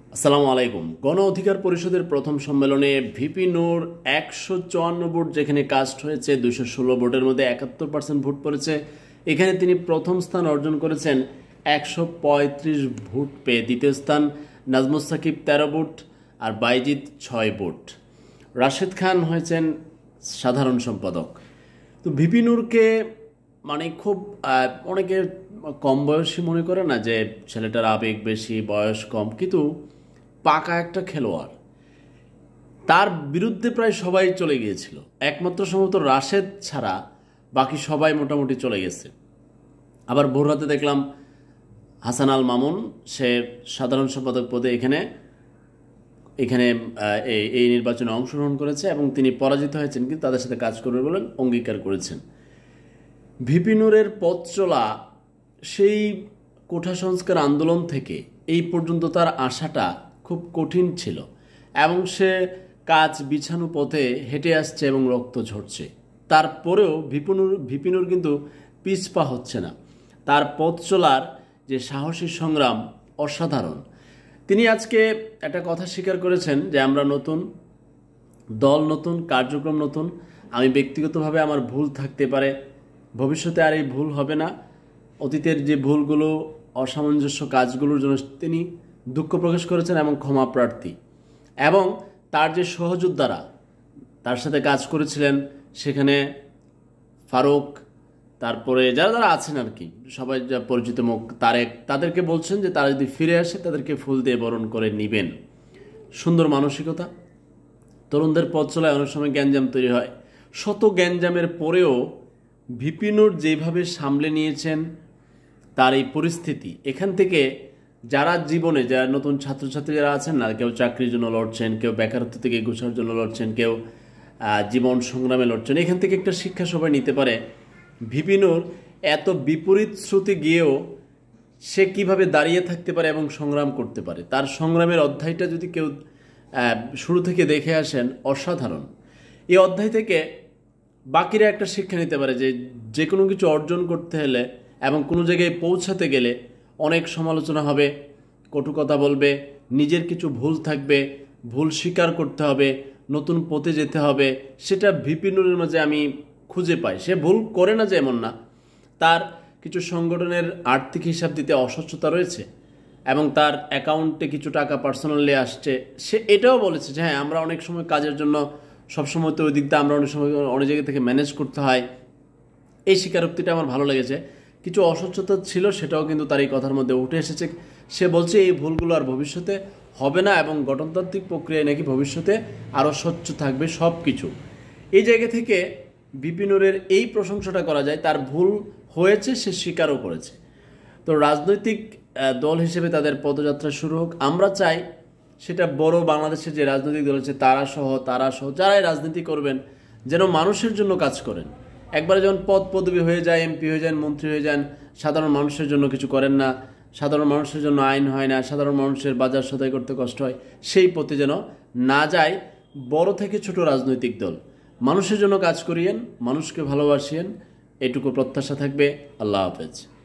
আসসালামু আলাইকুম। গণ অধিকার পরিষদের প্রথম সম্মেলনে ভিপি নূর 154 ভোট যেখানে কাস্ট হয়েছে, 216 ভোটের মধ্যে 71% ভোট পড়েছে। এখানে তিনি প্রথম স্থান অর্জন করেছেন 135 ভোট পেয়ে। দ্বিতীয় স্থান নাজমুস সাকিব 13 ভোট আর বাইজিদ 6 ভোট। রাশেদ খান হয়েছেন সাধারণ সম্পাদক। তো ভিপি নূরকে মানে খুব অনেকে কম বয়সী মনে করে না, যে ছেলেটার আবেগ বেশি, বয়স কম, কিন্তু পাকা একটা খেলোয়াড়। তার বিরুদ্ধে প্রায় সবাই চলে গিয়েছিল, একমাত্র সম্ভবত রাশেদ ছাড়া বাকি সবাই মোটামুটি চলে গেছে। আবার ভোর রাতে দেখলাম হাসান আল মামুন, সে সাধারণ সম্পাদক পদে এখানে এই নির্বাচনে অংশগ্রহণ করেছে এবং তিনি পরাজিত হয়েছেন, কিন্তু তাদের সাথে কাজ করবে বলে অঙ্গীকার করেছেন। ভিপি নূরের পথ চলা সেই কোঠা সংস্কার আন্দোলন থেকে এই পর্যন্ত তার আশাটা খুব কঠিন ছিল এবং সে কাজ বিছানো পথে হেঁটে আসছে এবং রক্ত ঝরছে। তারপরেও ভিপি নূর কিন্তু পিছপা হচ্ছে না। তার পথ চলার যে সাহসী সংগ্রাম অসাধারণ। তিনি আজকে একটা কথা স্বীকার করেছেন যে আমরা নতুন, দল নতুন, কার্যক্রম নতুন। আমি ব্যক্তিগতভাবে আমার ভুল থাকতে পারে, ভবিষ্যতে আর এই ভুল হবে না। অতীতের যে ভুলগুলো, অসামঞ্জস্য কাজগুলোর জন্য তিনি দুঃখ প্রকাশ করেছেন এবং ক্ষমা প্রার্থী। এবং তার যে সহযোদ্ধারা তার সাথে কাজ করেছিলেন, সেখানে ফারুক, তারপরে যারা যারা আছেন আর কি, সবাই যা পরিচিত মুখ, তারেক, তাদেরকে বলছেন যে তারা যদি ফিরে আসে তাদেরকে ফুল দিয়ে বরণ করে নেবেন। সুন্দর মানসিকতা। তরুণদের পথ চলায় অনেক সময় গ্যাঞ্জাম তৈরি হয়। শত গ্যাঞ্জামের পরেও ভিপি নূর যেভাবে সামলে নিয়েছেন তার এই পরিস্থিতি, এখান থেকে যারা জীবনে, যারা নতুন ছাত্রছাত্রী যারা আছেন না, কেউ চাকরির জন্য লড়ছেন, কেউ বেকারত্ব থেকে গোছার জন্য লড়ছেন, কেউ জীবন সংগ্রামে লড়ছেন, এখান থেকে একটা শিক্ষা সবাই নিতে পারে। ভিপি নূর এত বিপরীত স্রোতে গিয়েও সে কিভাবে দাঁড়িয়ে থাকতে পারে এবং সংগ্রাম করতে পারে। তার সংগ্রামের অধ্যায়টা যদি কেউ শুরু থেকে দেখে আসেন, অসাধারণ। এই অধ্যায় থেকে বাকিরা একটা শিক্ষা নিতে পারে যে যে কোনো কিছু অর্জন করতে হলে এবং কোনো জায়গায় পৌঁছাতে গেলে অনেক সমালোচনা হবে, কটু কথা বলবে, নিজের কিছু ভুল থাকবে, ভুল স্বীকার করতে হবে, নতুন পথে যেতে হবে। সেটা ভিপি নূরের মাঝে আমি খুঁজে পাই। সে ভুল করে না যে এমন না, তার কিছু সংগঠনের আর্থিক হিসাব দিতে অস্বচ্ছতা রয়েছে এবং তার অ্যাকাউন্টে কিছু টাকা পার্সোনালি আসছে। সে এটাও বলেছে যে হ্যাঁ, আমরা অনেক সময় কাজের জন্য সবসময় তো ওই দিকটা আমরা অনেক সময় অনেক জায়গা থেকে ম্যানেজ করতে হয়। এই স্বীকারোক্তিটা আমার ভালো লেগেছে। কিছু অস্বচ্ছতা ছিল, সেটাও কিন্তু তার এই কথার মধ্যে উঠে এসেছে। সে বলছে এই ভুলগুলো আর ভবিষ্যতে হবে না এবং গঠনতান্ত্রিক প্রক্রিয়ায় নাকি ভবিষ্যতে আরও স্বচ্ছ থাকবে সব কিছু। এই জায়গা থেকে ভিপি নূরের এই প্রশংসাটা করা যায়, তার ভুল হয়েছে, সে স্বীকারও করেছে। তো রাজনৈতিক দল হিসেবে তাদের পদযাত্রা শুরু হোক। আমরা চাই সেটা বড় বাংলাদেশের যে রাজনৈতিক দল আছে তারা সহ যারাই রাজনীতি করবেন যেন মানুষের জন্য কাজ করেন। একবারে যখন পদ পদবি হয়ে যায়, এমপি হয়ে যান, মন্ত্রী হয়ে যান, সাধারণ মানুষের জন্য কিছু করেন না, সাধারণ মানুষের জন্য আইন হয় না, সাধারণ মানুষের বাজার সদাই করতে কষ্ট হয়, সেই পথে যেন না যায় বড় থেকে ছোট রাজনৈতিক দল। মানুষের জন্য কাজ করিয়েন, মানুষকে ভালোবাসিয়েন, এটুকু প্রত্যাশা থাকবে। আল্লাহ হাফেজ।